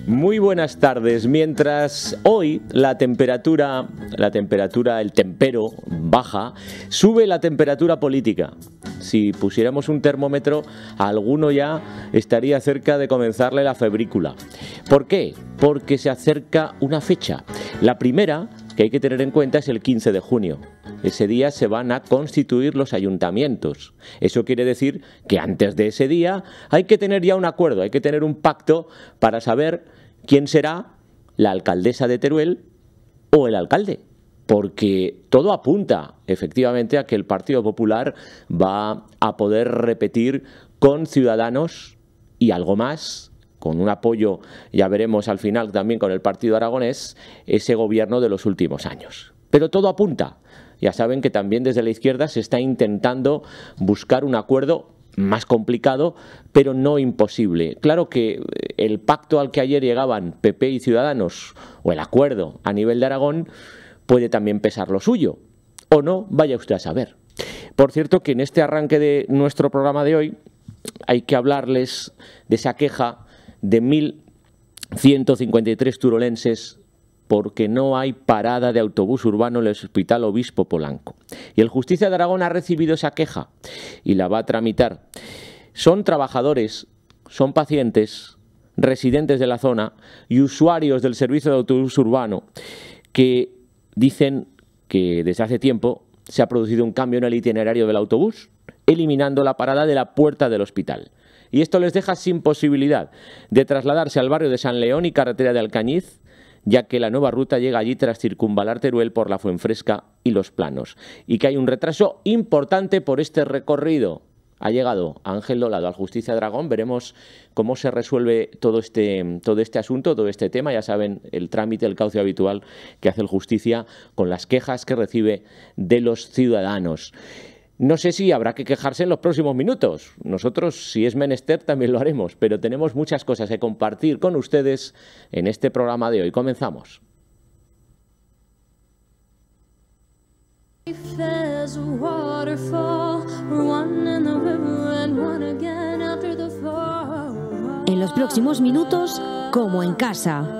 Muy buenas tardes. Mientras hoy la temperatura, el tempero baja, sube la temperatura política. Si pusiéramos un termómetro, alguno ya estaría cerca de comenzarle la febrícula. ¿Por qué? Porque se acerca una fecha. La primera que hay que tener en cuenta es el 15 de junio. Ese día se van a constituir los ayuntamientos. Eso quiere decir que antes de ese día hay que tener ya un acuerdo, hay que tener un pacto para saber quién será la alcaldesa de Teruel o el alcalde. Porque todo apunta efectivamente a que el Partido Popular va a poder repetir con Ciudadanos y algo más, con un apoyo, ya veremos al final también con el Partido Aragonés, ese gobierno de los últimos años. Pero todo apunta. Ya saben que también desde la izquierda se está intentando buscar un acuerdo más complicado, pero no imposible. Claro que el pacto al que ayer llegaban PP y Ciudadanos, o el acuerdo a nivel de Aragón, puede también pesar lo suyo. O no, vaya usted a saber. Por cierto que en este arranque de nuestro programa de hoy hay que hablarles de esa queja de 1.153 turolenses porque no hay parada de autobús urbano en el Hospital Obispo Polanco. Y el Justicia de Aragón ha recibido esa queja y la va a tramitar. Son trabajadores, son pacientes, residentes de la zona y usuarios del servicio de autobús urbano que dicen que desde hace tiempo se ha producido un cambio en el itinerario del autobús, eliminando la parada de la puerta del hospital. Y esto les deja sin posibilidad de trasladarse al barrio de San León y carretera de Alcañiz, ya que la nueva ruta llega allí tras circunvalar Teruel por la Fuenfresca y Los Planos, y que hay un retraso importante por este recorrido. Ha llegado Ángel Dolado al Justicia de Aragón, veremos cómo se resuelve todo este asunto, todo este tema. Ya saben, el trámite, el cauce habitual que hace el Justicia con las quejas que recibe de los ciudadanos. No sé si habrá que quejarse en los próximos minutos. Nosotros, si es menester, también lo haremos, pero tenemos muchas cosas que compartir con ustedes en este programa de hoy. Comenzamos. En los próximos minutos, como en casa.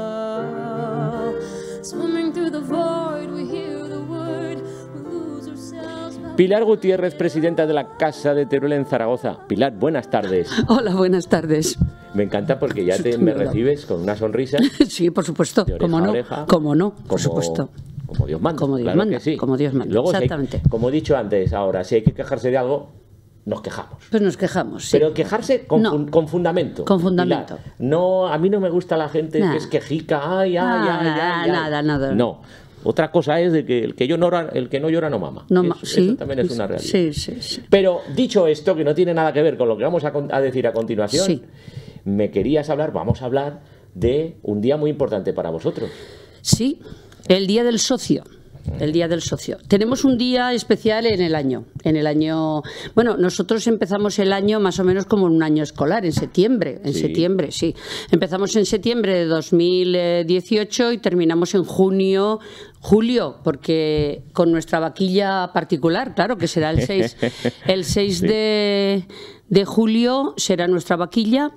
Pilar Gutiérrez, presidenta de la Casa de Teruel en Zaragoza. Pilar, buenas tardes. Hola, buenas tardes. Me encanta porque ya me recibes con una sonrisa. Sí, por supuesto. ¿Cómo no? ¿Cómo no? Por supuesto. Como Dios manda. Como Dios claro manda. Que sí. Como Dios manda. Luego, exactamente. Como he dicho antes, ahora, si hay que quejarse de algo, nos quejamos. Pues nos quejamos, sí. Pero quejarse con fundamento. Con fundamento. Pilar, no, a mí no me gusta la gente que es quejica. Nada. No. Otra cosa es de que el que no llora no mama. Eso también es una realidad. Sí. Pero dicho esto, que no tiene nada que ver con lo que vamos a decir a continuación, vamos a hablar de un día muy importante para vosotros. Sí, el Día del Socio. El Día del Socio. Tenemos un día especial en el año. Bueno, nosotros empezamos el año más o menos como un año escolar, en septiembre. Septiembre, sí. Empezamos en septiembre de 2018 y terminamos en julio, porque con nuestra vaquilla particular, claro, que será el 6, el 6 de julio será nuestra vaquilla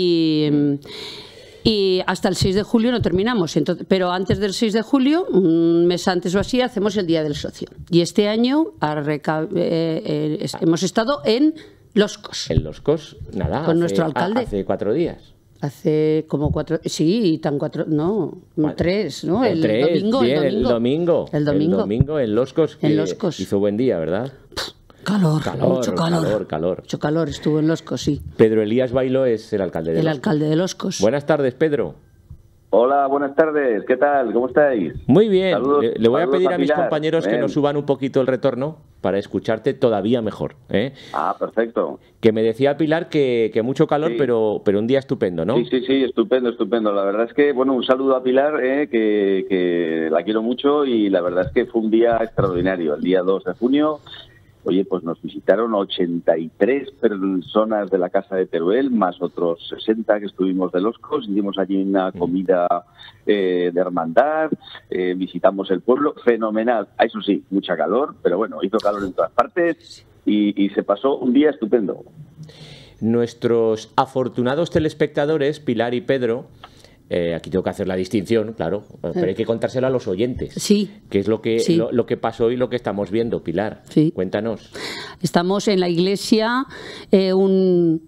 y hasta el 6 de julio no terminamos. Pero antes del 6 de julio, un mes antes o así, hacemos el Día del Socio. Y este año hemos estado en Los Cos. En Los Cos, nada. Con nuestro alcalde. Hace 4 días. Hace como 4, sí, tan 4, no, 3, ¿no? El domingo en Los Cos, que hizo buen día, ¿verdad? Mucho calor estuvo en Los Cos, sí. Pedro Elías Bailo es el alcalde de Los Cos. El alcalde de Los Cos. Buenas tardes, Pedro. Hola, buenas tardes. ¿Qué tal? ¿Cómo estáis? Muy bien. Saludos, le voy a pedir a mis Pilar. compañeros que nos suban un poquito el retorno para escucharte todavía mejor. Perfecto. Que me decía Pilar que mucho calor, sí. pero un día estupendo, ¿no? Sí, estupendo. La verdad es que, bueno, un saludo a Pilar, que la quiero mucho y la verdad es que fue un día extraordinario. El día 2 de junio... Oye, pues nos visitaron 83 personas de la Casa de Teruel, más otros 60 que estuvimos de Los Cos. Hicimos allí una comida de hermandad, visitamos el pueblo, fenomenal. Eso sí, mucha calor, pero bueno, hizo calor en todas partes y se pasó un día estupendo. Nuestros afortunados telespectadores, Pilar y Pedro, Aquí tengo que hacer la distinción, claro, pero hay que contárselo a los oyentes. Sí. Que es lo que, Sí. lo que pasó y lo que estamos viendo, Pilar. Sí. Cuéntanos. Estamos en la iglesia, uno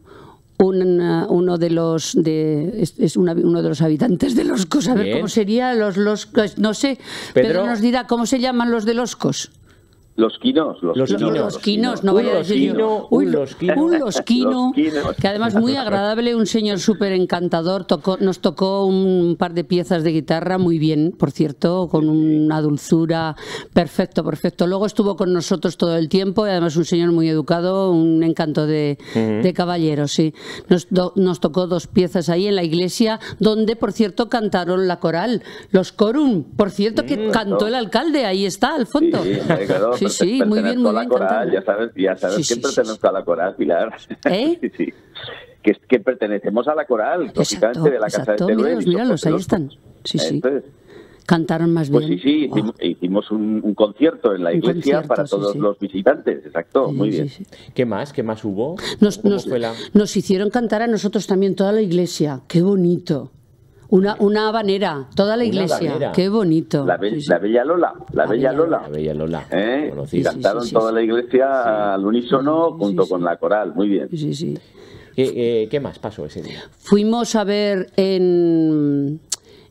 de los uno de los habitantes de Loscos, a ver Bien. cómo sería los no sé, Pedro nos dirá cómo se llaman los de Loscos. Los quinos. No vaya a decir yo. Un losquino. Un losquino, Losquinos. que además muy agradable, un señor súper encantador, nos tocó un par de piezas de guitarra muy bien, por cierto, con una dulzura, perfecto. Luego estuvo con nosotros todo el tiempo y además un señor muy educado, un encanto de caballero, sí. Nos tocó 2 piezas ahí en la iglesia, donde, por cierto, cantaron la coral, los corum, por cierto, que cantó el alcalde, ahí está, al fondo. Claro, Sí, muy bien, muy bien. Coral, ya sabes Sí, que pertenezco a la coral, Pilar. ¿Eh? Sí. Que pertenecemos a la coral, lógicamente, de la Casa de Teruel. Míralos, ahí están. Sí. Entonces, cantaron más bien. pues sí, hicimos un concierto en la iglesia para todos los visitantes, exacto, muy bien. Sí. ¿Qué más hubo? Nos hicieron cantar a nosotros también, toda la iglesia. Qué bonito. Una habanera, toda la iglesia. Habanera. Qué bonito. La Bella Lola. La Bella Lola. Conocida. Cantaron toda la iglesia al unísono junto con la coral, muy bien. Sí. ¿Qué más pasó ese día? Fuimos a ver en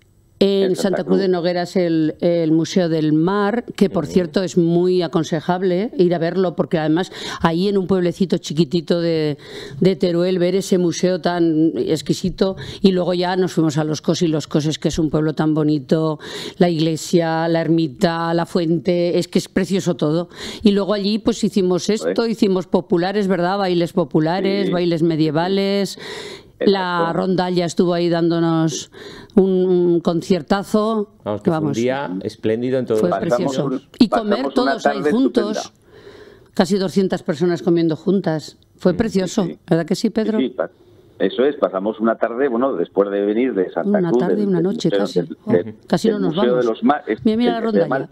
Santa Cruz de Nogueras el Museo del Mar, que por cierto es muy aconsejable ir a verlo, porque además ahí en un pueblecito chiquitito de Teruel ver ese museo tan exquisito, y luego ya nos fuimos a Loscos, y Loscos es que es un pueblo tan bonito, la iglesia, la ermita, la fuente, es que es precioso todo. Y luego allí pues hicimos esto, hicimos populares, ¿verdad? Bailes populares, Sí. bailes medievales. La Exacto. rondalla estuvo ahí dándonos un conciertazo. Vamos, que fue un día espléndido en todo Fue el precioso. Pasamos Y comer una todos ahí tarde juntos. estupenda. Casi 200 personas comiendo juntas. Fue precioso, sí. ¿verdad que sí, Pedro? Sí, eso es, pasamos una tarde, después de venir de Santa Una Cruz. tarde y una noche casi. Casi no nos vamos. Mira la rondalla.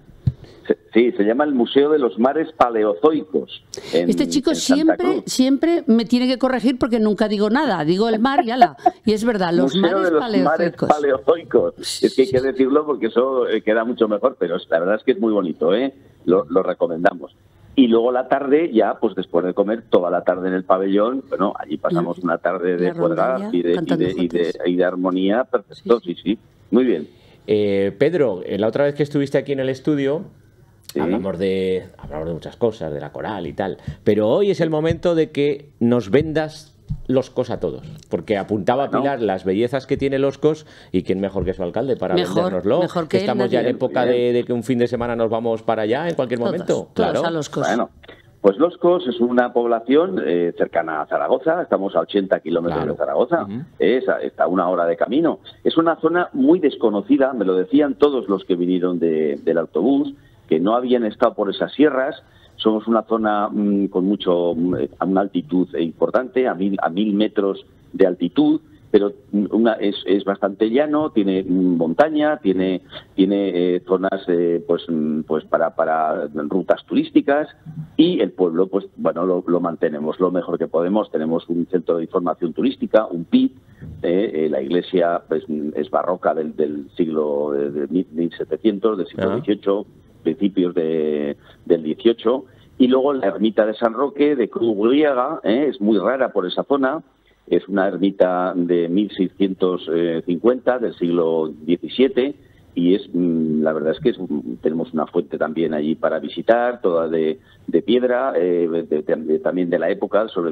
Se llama el Museo de los Mares Paleozoicos. Este chico en Santa Cruz. siempre me tiene que corregir porque nunca digo nada. Digo el mar y ala. Y es verdad, los Museo mares de los paleozoicos. Mares Paleozoicos. Es que hay que decirlo porque eso queda mucho mejor, pero la verdad es que es muy bonito, ¿eh? Lo recomendamos. Y luego la tarde, ya pues después de comer, toda la tarde en el pabellón, allí pasamos una tarde de juerga y de armonía, perfecto, sí, muy bien. Pedro, la otra vez que estuviste aquí en el estudio, Sí. hablamos de muchas cosas, de la coral y tal, pero hoy es el momento de que nos vendas Loscos a todos, porque apuntaba Pilar las bellezas que tiene Loscos, y quién mejor que su alcalde para vendérnoslo. Mejor que estamos él, ya en nadie. época de que un fin de semana nos vamos para allá en cualquier momento. Todos a Loscos. Bueno, pues Loscos es una población cercana a Zaragoza, estamos a 80 kilómetros de Zaragoza, está a 1 hora de camino. Es una zona muy desconocida, me lo decían todos los que vinieron del autobús, que no habían estado por esas sierras. Somos una zona con a una altitud importante, a 1000 metros de altitud, pero es bastante llano, tiene montaña, tiene zonas pues para rutas turísticas, y el pueblo lo mantenemos lo mejor que podemos. Tenemos un centro de información turística, un PIT, la iglesia es barroca del siglo de 1700, del siglo XVIII, principios del 18, y luego la ermita de San Roque de cruz griega, es muy rara por esa zona. Es una ermita de 1650, del siglo XVII, y la verdad es que tenemos una fuente también allí para visitar, toda de piedra, también de la época, sobre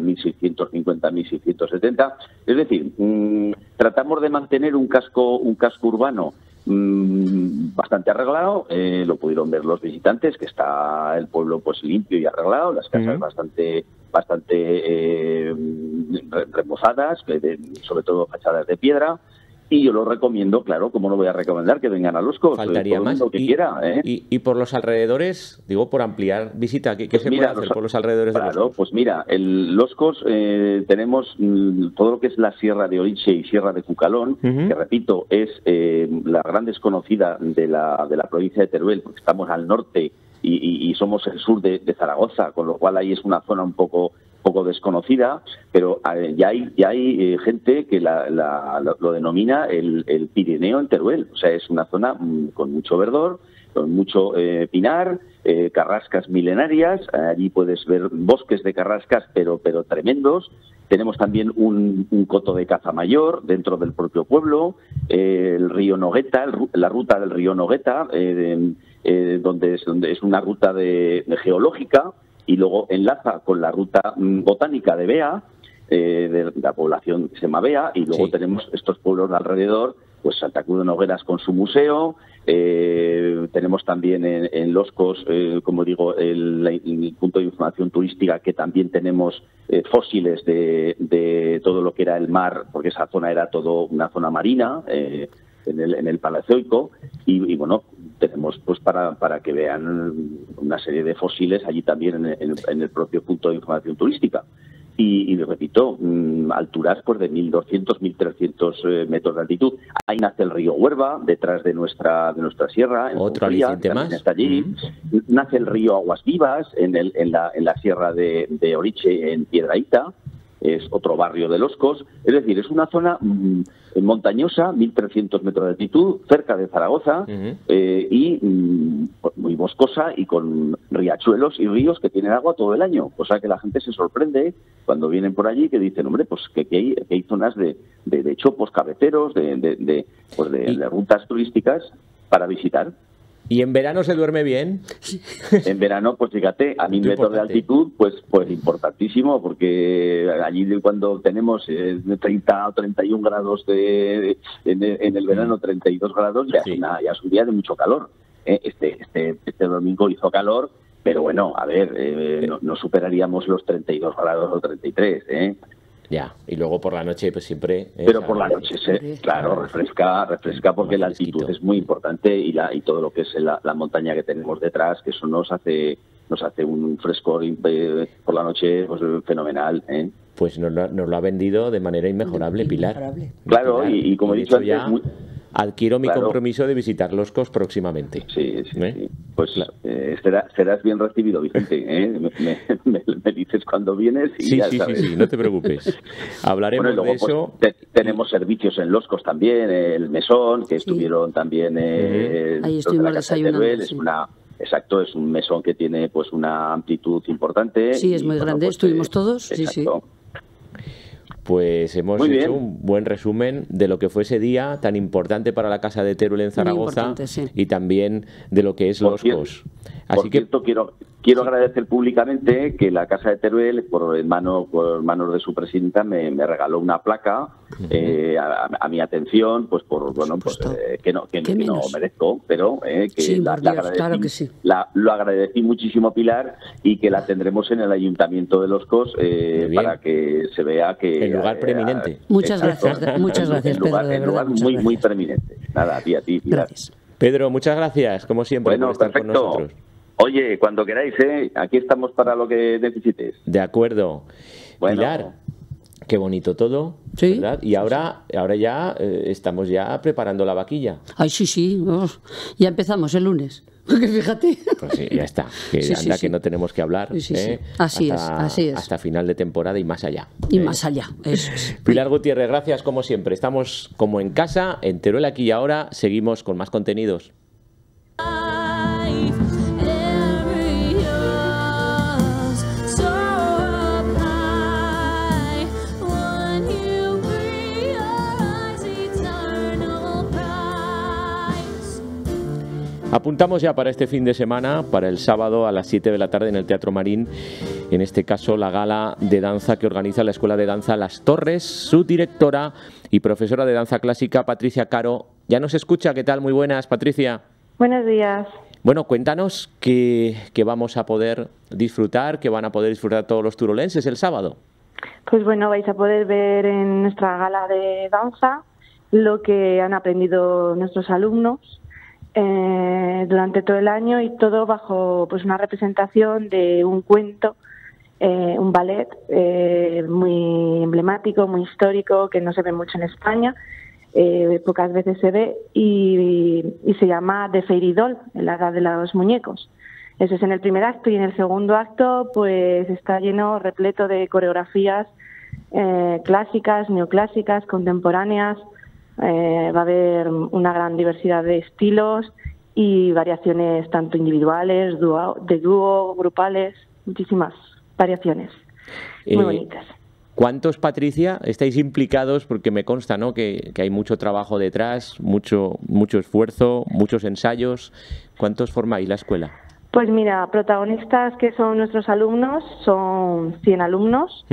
1650-1670. Es decir, tratamos de mantener un casco urbano bastante arreglado. Lo pudieron ver los visitantes, que está el pueblo pues limpio y arreglado, las casas bastante remozadas, sobre todo fachadas de piedra. Y yo lo recomiendo, claro, como no voy a recomendar que vengan a Loscos. Faltaría más. Lo que quiera, y por los alrededores, digo, por ampliar visita, ¿qué se puede hacer por los alrededores de Loscos? Claro, pues mira, Loscos tenemos todo lo que es la Sierra de Oritxe y Sierra de Cucalón, que repito, es la gran desconocida de la provincia de Teruel, porque estamos al norte y somos el sur de Zaragoza, con lo cual ahí es una zona un poco poco desconocida, pero ya hay gente que lo denomina el Pirineo en Teruel. O sea, es una zona con mucho verdor, con mucho pinar, carrascas milenarias. Allí puedes ver bosques de carrascas, pero tremendos. Tenemos también un coto de caza mayor dentro del propio pueblo, el río Nogueta, la ruta del río Nogueta, donde es una ruta de geológica, y luego enlaza con la ruta botánica de Bea, de la población que se llama Bea, y luego tenemos estos pueblos de alrededor, pues Santa Cruz de Nogueras con su museo. Tenemos también en Los Cos, como digo, el punto de información turística, que también tenemos fósiles de todo lo que era el mar, porque esa zona era todo una zona marina, en el Paleozoico, y bueno, tenemos pues para que vean una serie de fósiles allí también en el propio punto de información turística. Y repito, alturas pues de 1.200, 1.300 metros de altitud. Ahí nace el río Huerva, detrás de nuestra sierra. Otro aliciente más. Está allí. Nace el río Aguas Vivas en la sierra de Oriche, en Piedrahíta. Es otro barrio de Los Cos. Es decir, es una zona montañosa, 1.300 metros de altitud, cerca de Zaragoza, y muy boscosa, y con riachuelos y ríos que tienen agua todo el año. O sea que la gente se sorprende cuando vienen por allí, que dicen, hombre, pues que hay zonas de chopos cabeceros, de rutas turísticas para visitar. ¿Y en verano se duerme bien? En verano, pues fíjate, a 1.000 metros de altitud, pues importantísimo, porque allí cuando tenemos 30 o 31 grados en el verano, 32 grados, ya es un día de mucho calor. Este domingo hizo calor, pero bueno, a ver, no superaríamos los 32 grados o 33, Ya, y luego por la noche pues siempre... Pero por la noche, claro, refresca porque la altitud es muy importante, y todo lo que es la montaña que tenemos detrás, que eso nos hace un frescor por la noche pues fenomenal, Pues nos lo ha vendido de manera inmejorable, Pilar. Claro, Pilar. y como he dicho antes... Adquiero mi compromiso de visitar Los Cos próximamente. Sí. Pues serás bien recibido, Vicente. Me dices cuando vienes y sí, ya sabes. Sí, no te preocupes. Hablaremos luego, de eso. Pues, tenemos servicios en Los Cos también, el mesón, que estuvieron también... Ahí estuvimos desayunando. Exacto, es un mesón que tiene pues una amplitud importante. Sí, es muy grande, pues, estuvimos todos. Exacto. Sí. Pues hemos hecho un buen resumen de lo que fue ese día tan importante para la Casa de Teruel en Zaragoza, y también de lo que es Los Cos. Por cierto, quiero agradecer públicamente que la Casa de Teruel, por manos de su presidenta, me regaló una placa a mi atención, pues que no merezco, pero que claro que sí. Lo agradecí muchísimo, Pilar, y que la tendremos en el Ayuntamiento de Los Cos para que se vea que... En lugar preeminente. Muchas gracias, Pedro. En lugar muy preeminente. Nada, a ti, Pilar. Gracias. Pedro, muchas gracias, como siempre, por estar con nosotros. Oye, cuando queráis, aquí estamos para lo que necesites. De acuerdo. Bueno. Pilar, qué bonito todo, ¿sí? ¿verdad? Y ahora ya estamos ya preparando la vaquilla. Ay, sí. Ya empezamos el lunes. Porque fíjate. Pues sí, ya está. Que no tenemos que hablar. Sí. Así es. Hasta final de temporada y más allá. Y más allá, eso es. Pilar Gutiérrez, gracias como siempre. Estamos como en casa, en Teruel aquí y ahora. Seguimos con más contenidos. Apuntamos ya para este fin de semana, para el sábado a las 7 de la tarde en el Teatro Marín, en este caso la gala de danza que organiza la Escuela de Danza Las Torres. Su directora y profesora de danza clásica, Patricia Caro, ya nos escucha. ¿Qué tal? Muy buenas, Patricia. Buenos días. Bueno, cuéntanos qué vamos a poder disfrutar, qué van a poder disfrutar todos los turolenses el sábado. Pues bueno, vais a poder ver en nuestra gala de danza lo que han aprendido nuestros alumnos durante todo el año, y todo bajo pues una representación de un cuento, un ballet muy emblemático, muy histórico, que no se ve mucho en España, pocas veces se ve, y se llama The Fairy Doll, la edad de los muñecos. Eso es en el primer acto, y en el segundo acto pues está lleno, repleto de coreografías clásicas, neoclásicas, contemporáneas. Va a haber una gran diversidad de estilos y variaciones tanto individuales, de dúo, grupales, muchísimas variaciones muy bonitas. ¿Cuántos, Patricia, estáis implicados? Porque me consta, ¿no?, que hay mucho trabajo detrás, mucho esfuerzo, muchos ensayos. ¿Cuántos formáis la escuela? Pues mira, protagonistas que son nuestros alumnos, son 100 alumnos.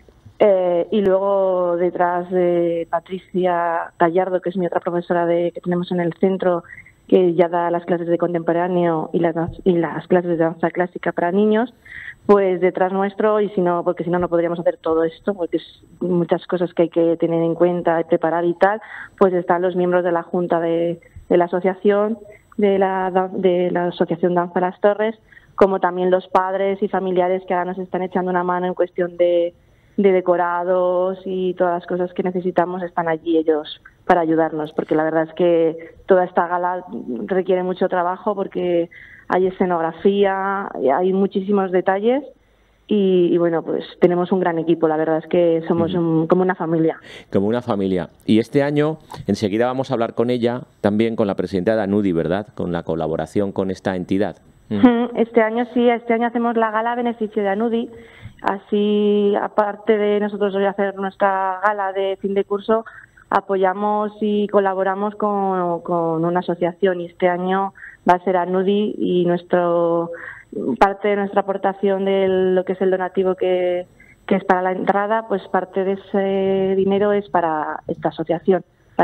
Y luego detrás de Patricia Gallardo, que es mi otra profesora que tenemos en el centro, que ya da las clases de contemporáneo y las clases de danza clásica para niños, pues detrás nuestro, y porque si no, no podríamos hacer todo esto, porque es muchas cosas que hay que tener en cuenta y preparar y tal, pues están los miembros de la Junta de la asociación, de la Asociación Danza Las Torres, como también los padres y familiares que ahora nos están echando una mano en cuestión de decorados y todas las cosas que necesitamos. Están allí ellos para ayudarnos, porque la verdad es que toda esta gala requiere mucho trabajo, porque hay escenografía, hay muchísimos detalles y bueno, pues tenemos un gran equipo. La verdad es que somos como una familia. Como una familia. Y este año, enseguida vamos a hablar con ella, también con la presidenta de ANUDI, ¿verdad?, con la colaboración con esta entidad. Este año sí, este año hacemos la gala a beneficio de ANUDI. Así, aparte de nosotros hoy hacer nuestra gala de fin de curso, apoyamos y colaboramos con una asociación, y este año va a ser ANUDI, y parte de nuestra aportación de lo que es el donativo que es para la entrada, pues parte de ese dinero es para esta asociación,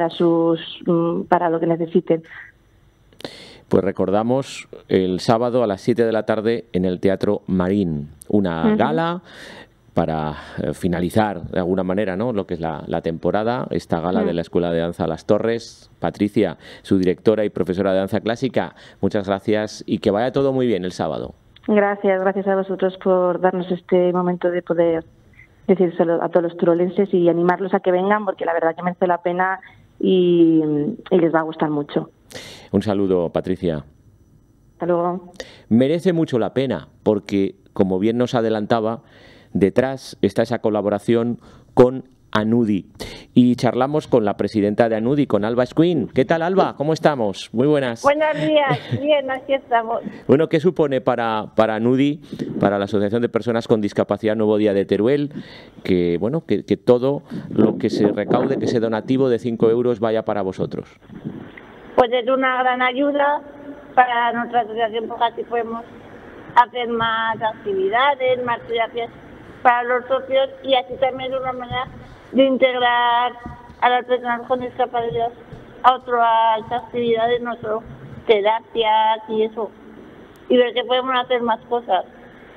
para lo que necesiten. Pues recordamos el sábado a las 7 de la tarde en el Teatro Marín, una gala para finalizar de alguna manera, ¿no?, lo que es la temporada, esta gala de la Escuela de Danza Las Torres. Patricia, su directora y profesora de danza clásica, muchas gracias y que vaya todo muy bien el sábado. Gracias a vosotros por darnos este momento de poder decírselo a todos los turolenses y animarlos a que vengan, porque la verdad que merece la pena y les va a gustar mucho. Un saludo, Patricia. Hasta luego. Merece mucho la pena porque, como bien nos adelantaba, detrás está esa colaboración con ANUDI. Y charlamos con la presidenta de ANUDI, con Alba Escuín. ¿Qué tal, Alba? ¿Cómo estamos? Muy buenas. Buenos días. Bien, aquí estamos. Bueno, ¿qué supone para ANUDI, para la Asociación de Personas con Discapacidad Nuevo Día de Teruel, que todo lo que se recaude, que ese donativo de 5 euros vaya para vosotros? Pues es una gran ayuda para nuestra asociación, porque así podemos hacer más actividades, más terapias para los socios, y así también es una manera de integrar a las personas con discapacidad a otras actividades, no solo terapias y eso, y ver que podemos hacer más cosas.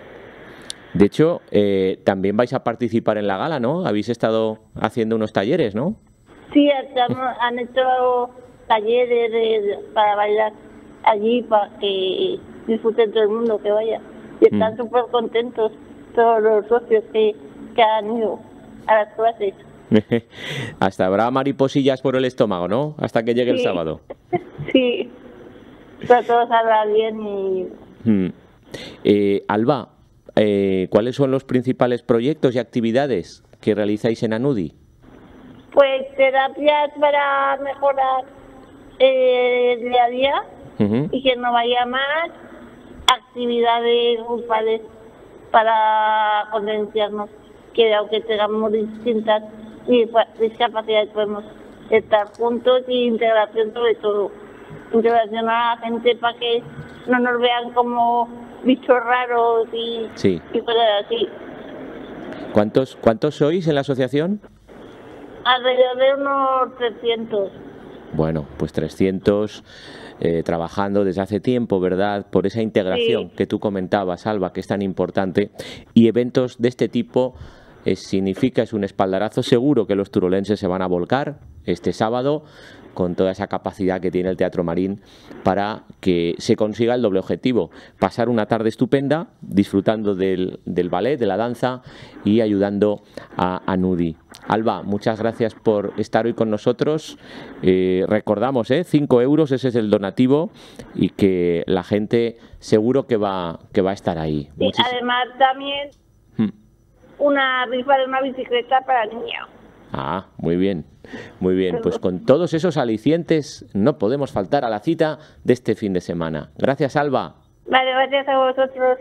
De hecho, también vais a participar en la gala, ¿no? Habéis estado haciendo unos talleres, ¿no? Sí, han hecho talleres para bailar allí, para que disfruten todo el mundo que vaya. Y están súper contentos todos los socios que han ido a las clases. Hasta habrá mariposillas por el estómago, ¿no? Hasta que llegue el sábado. Sí, pero todo saldrá bien. Alba, ¿cuáles son los principales proyectos y actividades que realizáis en ANUDI? Pues terapias para mejorar el día a día y que no vaya más, actividades grupales para concienciarnos que aunque tengamos distintas discapacidades podemos estar juntos, y integración, sobre todo integración a la gente para que no nos vean como bichos raros y cosas así. ¿Cuántos sois en la asociación? Alrededor de unos 300. Bueno, pues 300 trabajando desde hace tiempo, ¿verdad? Por esa integración que tú comentabas, Alba, que es tan importante. Y eventos de este tipo es un espaldarazo seguro que los turolenses se van a volcar este sábado, con toda esa capacidad que tiene el Teatro Marín para que se consiga el doble objetivo: pasar una tarde estupenda disfrutando del ballet, de la danza y ayudando a Nudi. Alba, muchas gracias por estar hoy con nosotros. Recordamos, 5 euros, ese es el donativo, y que la gente seguro que va a estar ahí. Sí, además también una rifa de una bicicleta para niños. Ah, muy bien, muy bien. Pues con todos esos alicientes no podemos faltar a la cita de este fin de semana. Gracias, Alba. Vale, gracias a vosotros.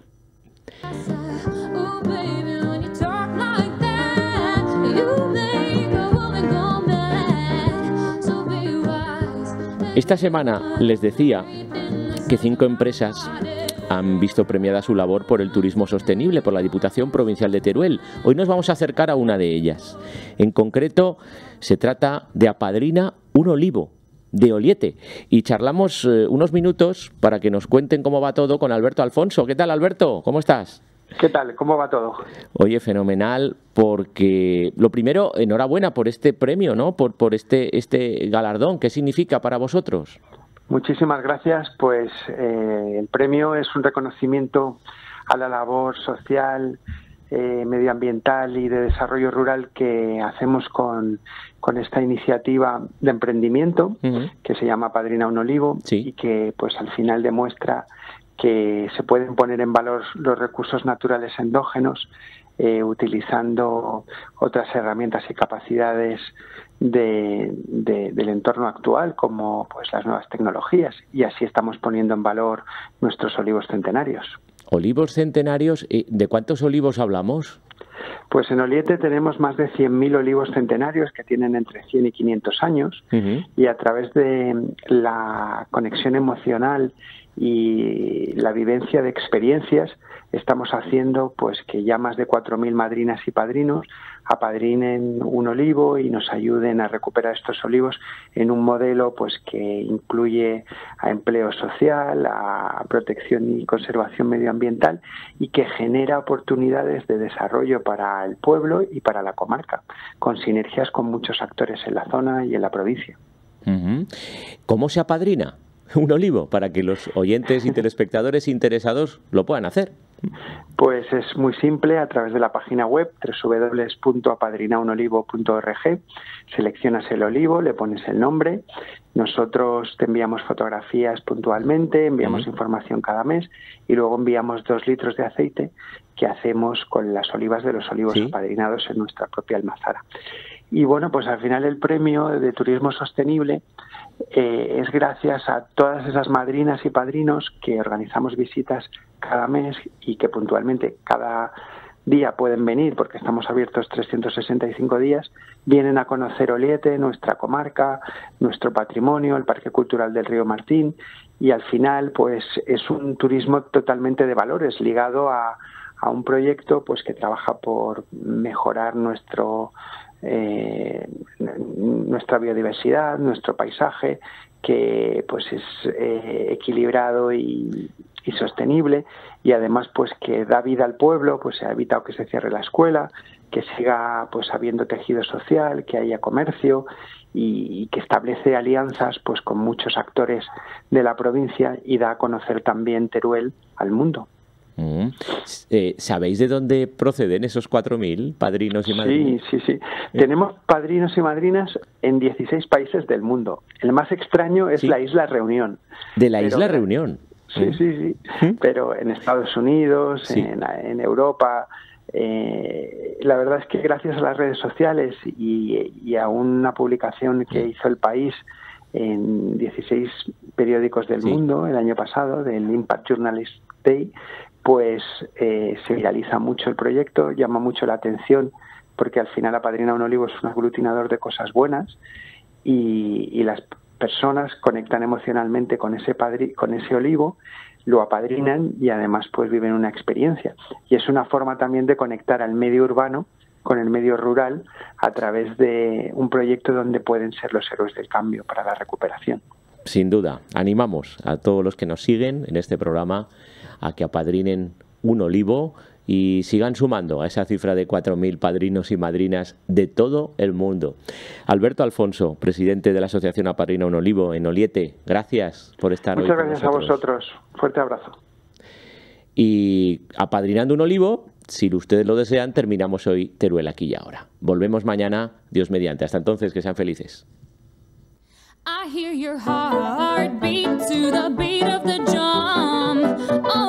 Esta semana les decía que 5 empresas han visto premiada su labor por el turismo sostenible por la Diputación Provincial de Teruel. Hoy nos vamos a acercar a una de ellas. En concreto, se trata de Apadrina un Olivo, de Oliete. Y charlamos unos minutos para que nos cuenten cómo va todo con Alberto Alfonso. ¿Qué tal, Alberto? ¿Cómo estás? ¿Qué tal? ¿Cómo va todo? Oye, fenomenal, porque lo primero, enhorabuena por este premio, ¿no? Por este galardón. ¿Qué significa para vosotros? Muchísimas gracias. Pues el premio es un reconocimiento a la labor social, medioambiental y de desarrollo rural que hacemos con esta iniciativa de emprendimiento que se llama Apadrina un Olivo, y que pues al final demuestra que se pueden poner en valor los recursos naturales endógenos utilizando otras herramientas y capacidades del entorno actual, como pues las nuevas tecnologías, y así estamos poniendo en valor nuestros olivos centenarios. ¿Olivos centenarios? ¿De cuántos olivos hablamos? Pues en Oliete tenemos más de 100.000 olivos centenarios que tienen entre 100 y 500 años, y a través de la conexión emocional y la vivencia de experiencias estamos haciendo pues que ya más de 4.000 madrinas y padrinos apadrinen un olivo y nos ayuden a recuperar estos olivos en un modelo pues que incluye a empleo social, a protección y conservación medioambiental, y que genera oportunidades de desarrollo para el pueblo y para la comarca, con sinergias con muchos actores en la zona y en la provincia. ¿Cómo se apadrina un olivo para que los oyentes y telespectadores interesados lo puedan hacer? Pues es muy simple, a través de la página web www.apadrinaunolivo.org. Seleccionas el olivo, le pones el nombre, nosotros te enviamos fotografías puntualmente, enviamos información cada mes y luego enviamos 2 litros de aceite que hacemos con las olivas de los olivos apadrinados en nuestra propia almazara. Y bueno, pues al final el premio de turismo sostenible es gracias a todas esas madrinas y padrinos que organizamos visitas cada mes y que puntualmente cada día pueden venir, porque estamos abiertos 365 días, vienen a conocer Oliete, nuestra comarca, nuestro patrimonio, el Parque Cultural del Río Martín, y al final pues es un turismo totalmente de valores ligado a un proyecto pues que trabaja por mejorar nuestra biodiversidad, nuestro paisaje, que pues es equilibrado y sostenible, y además pues que da vida al pueblo, pues se ha evitado que se cierre la escuela, que siga pues habiendo tejido social, que haya comercio y que establece alianzas pues con muchos actores de la provincia y da a conocer también Teruel al mundo. ¿Sabéis de dónde proceden esos 4.000 padrinos y madrinas? Sí. Tenemos padrinos y madrinas en 16 países del mundo. El más extraño es la Isla Reunión. ¿De la Isla Reunión? Sí. Pero en Estados Unidos, en Europa. La verdad es que gracias a las redes sociales y a una publicación que hizo El País en 16 periódicos del mundo el año pasado, del Impact Journalist Day, pues se viraliza mucho el proyecto, llama mucho la atención, porque al final Apadrina un Olivo es un aglutinador de cosas buenas y las personas conectan emocionalmente con ese olivo, lo apadrinan y además pues viven una experiencia. Y es una forma también de conectar al medio urbano con el medio rural a través de un proyecto donde pueden ser los héroes del cambio para la recuperación. Sin duda, animamos a todos los que nos siguen en este programa a que apadrinen un olivo y sigan sumando a esa cifra de 4.000 padrinos y madrinas de todo el mundo. Alberto Alfonso, presidente de la Asociación Apadrina un Olivo en Oliete, gracias por estar hoy con nosotros. Muchas gracias a vosotros. Fuerte abrazo. Y apadrinando un olivo, si ustedes lo desean, terminamos hoy Teruel aquí y ahora. Volvemos mañana, Dios mediante. Hasta entonces, que sean felices. I hear your heart beat to the beat of the drum.